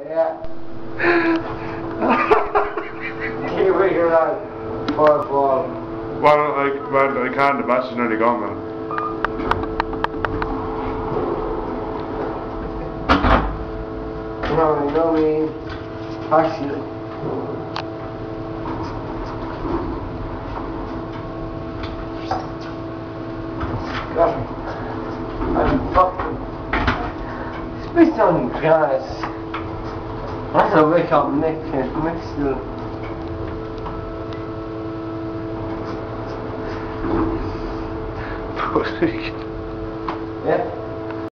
Yeah. Keep figuring out before I fall. Well, I can't, the battery's nearly gone, man. No, you know me. Actually. God. I'm fucking. Spit on Gras. That's a wake up mixed. Yeah.